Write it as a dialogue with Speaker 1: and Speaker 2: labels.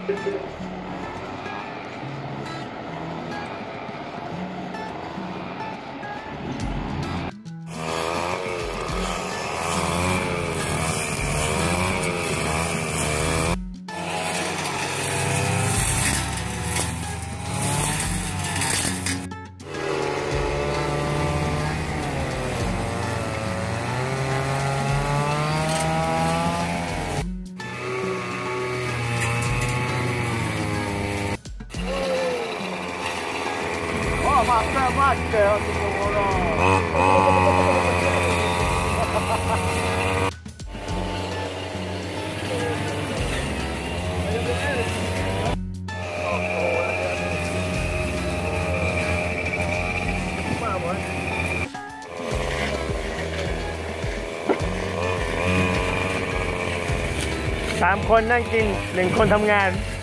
Speaker 1: Macchia, macchia,3 คนนั่งกิน 1 คนทำงาน